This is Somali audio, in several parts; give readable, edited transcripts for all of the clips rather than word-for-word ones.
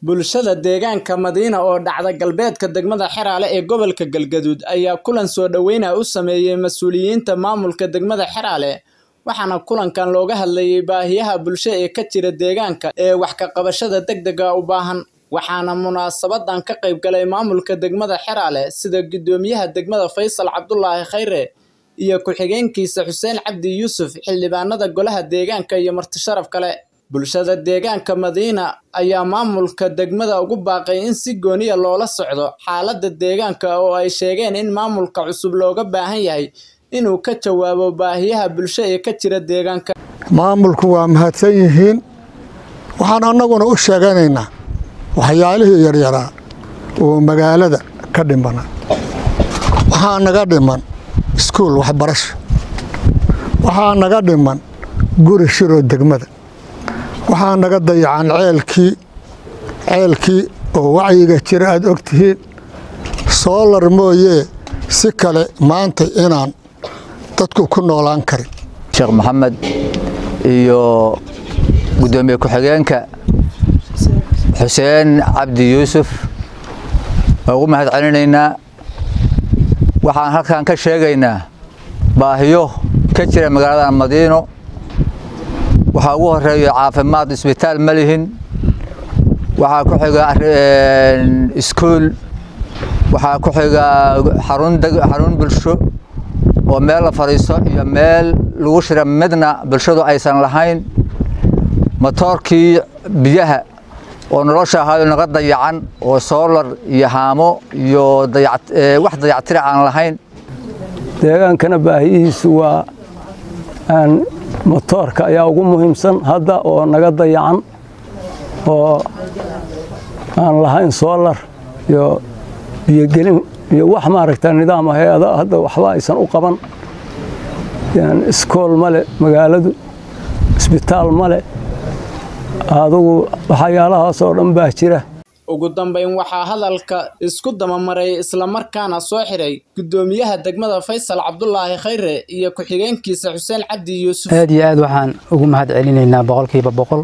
bulshada deegaanka Madiina oo dhacda galbeedka degmada Xeraale ee gobolka Galgaduud ayaa kulan soo dhaweynaa u sameeyay mas'uuliyiinta maamulka degmada Xeraale waxaana kulankan looga hadlayay baahiyaha bulshada ee ka jira deegaanka ee wax ka qabashada degdega u baahan waxaana munaasabadan ka qayb galay maamulka degmada Xeraale sida gudoomiyaha degmada Faysal Cabdullaahi Khayre iyo ku-xigeenkiisa Xuseen Cabdi Yuusuf xildhibaanada golaha deegaanka iyo marti sharaf kale bulshada deegaanka Madiina ayaa maamulka degmada ugu baaqay in si gooniya loola socdo xaaladda deegaanka oo ay sheegeen in maamulka cusub looga baahan yahay inuu ka jawaabo baahiyaha bulshada ee ka jira deegaanka maamulku waa mahadsan yihiin waxaan annaguna u sheeganaynaa waxyaalihii yaryaraa oo magaalada ka dhimana waxaa naga dhiman iskuul waxbarasho waxaa naga dhiman guri shiroo degmada waxaa naga dayacan ceelkii oo wacyiga jira aad ogtihiin soolar mooyee si kale maanta inaan dadku ku noolaan karin Sheekh Maxamed iyo gudoomiye ku-xigeenka Xuseen Cabdi Yuusuf ugu mahad celinaynaa waxaan halkan ka sheegaynaa baahiyo ka jira magaalada Madiino waxa ugu horeeyo caafimaad isbitaal ma lihin waxa ku xiga iskuul waxa ku xiga xarun bulsho oo meel la fariisto iyo meel lagu shira midna bulshadu aysan lahayn matoorkii biyaha oo nolosha ahayd naga dayacan oo solar iyo haamo iyo wax dayactir aan lahayn deegaankana baahiyihiisu waa aan matoorka ayaa ugu muhiimsan hadda oo naga dayacan oo aan lahayn solar iyo biyogelin iyo wax maaragta nidaam hay'ado hadda waxba aysan u qaban iskool male magaaladu isbitaal male adigu waxyaalahaas oo dhan baa jira ugu dambeyn waxaa hadalka isku damamaray isla markaana soo xiray gudoomiyaha degmada Faysal Cabdullaahi Khayre iyo ku-xigeenkiisa Xuseen Cabdi Yuusuf aad iyo aad waxaan ugu mahad celinaynaa boqolkiiba boqol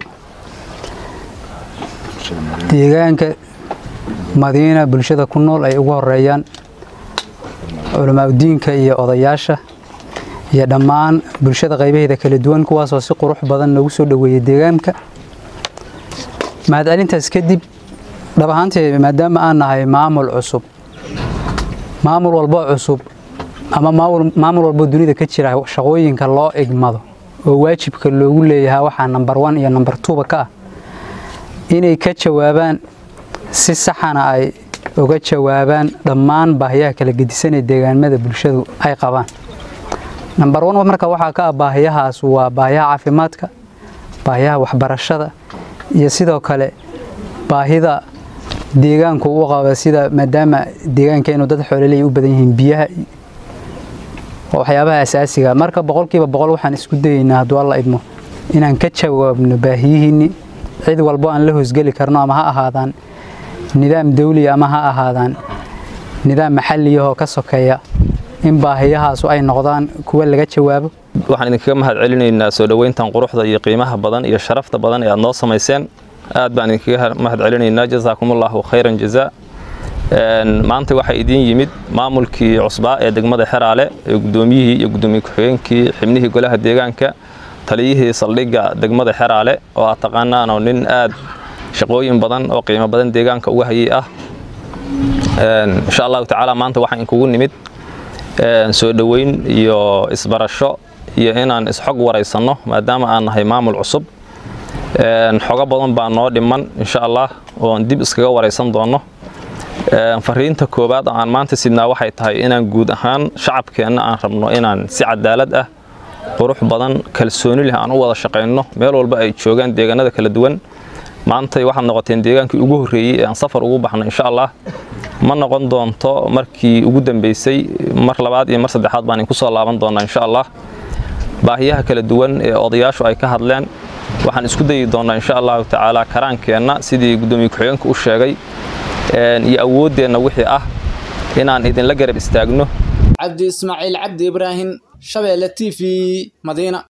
deegaanka Madiina bulshada ku nool ay ugu horeeyaan culamaa diinka iyo odayaasha iyo dhammaan bulshada qaybaheeda kala duwan kuwaas oo si qurux badan nagu soo dhaweeyay deegaanka mahad celintaas kadib dhab ahaantii maadaama aan nahay maamul cusub maamul walba cusub ama maamul walba dunida ka jira shaqooyinka loo igmado oo waajibka loogu leeyahay waxa number 1 iyo number 2 ka ah inay ka jawaabaan si saxana ay uga jawaabaan dhammaan baahiyaha kala gedisan ee deegaanada bulshadu ay qabaan number 1 marka waxa ka ah baahiyahaas waa baahiyaha caafimaadka baahiyaha waxbarashada iyo sidoo kale baahida deegaanku uu qabo sida maadaama deegaankeenu dad xoololey u badan yihiin biyaha waxyaabaha asaasiga marka boqolkiiba boqol waxaan isku dayeynaa haddii alla idmo inaan ka jawaabno baahiyihiinni cid walba aan la hoosgali karno ama ha ahaadaan nidaam dawli ama ha ahaadaan nidaam maxalli ah oo ka sokeeya in baahiyahaas ay noqdaan kuwa laga jawaabo waxaan idinkaga mahad celinaynaa soo dhaweyntan quruxda iyo qiimaha badan iyo sharafta badan ee aad noo sameyseen aad baan idinkaga mahad celinaynaa jazaakumullahu khayran jazaa maanta waxa idin yimid maamulkii cusbaa ee degmada Xeraale ee gudoomiyihii iyo gudoomiye ku-xigeenkii xubnihii golaha deegaanka taliyihii saldhigga degmada Xeraale oo aad taqaanaan oo nin aad shaqooyin badan oo qiimo badan deegaanka uga hayay ah insha Allah taala maanta waxaan kugu nimid soo dhaweyn iyo isbarasho iyo inaan isxog wareysano maadaama aan nahay maamul cusub xogo badan baa noo dhiman insha Allah oo dib iskaga wareysan doono fariinta koobaad aan maanta sidnaa waxay tahay inaan guud ahaan shacabkeena aan rabno inaan si cadaalad ah qurux badan kalsooni leh aan u wada shaqeyno meel walba ay joogaan deegaanada kala duwan maanta waxaan noqoteen deegaankii ugu horeeyay ee aan safar ugu baxno insha Allah ma noqon doonto markii ugu dambeysay mar labaad iyo mar saddexaad baan ku soo laaban doonaa insha Allah baahiyaha kala duwan ee odayaashu ay ka hadleen waxaan isku dayi doonaa insha Allah taala karaankeena sidii gudoomiye ku-xigeenku u sheegay iyo awoodeena wixii ah inaan idin la garab istaagno Cabdi Ismaaciil Cabdi Ibrahim Shabeelle TV Madiina